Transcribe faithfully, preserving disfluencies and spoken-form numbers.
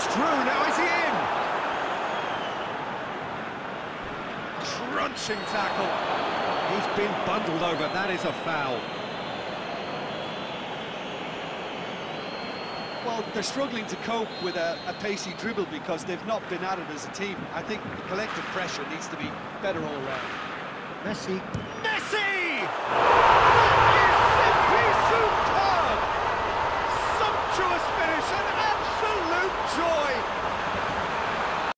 He's through, now is he in? Crunching tackle. He's been bundled over, that is a foul. Well, they're struggling to cope with a, a pacey dribble because they've not been at it as a team. I think the collective pressure needs to be better all around. Messi.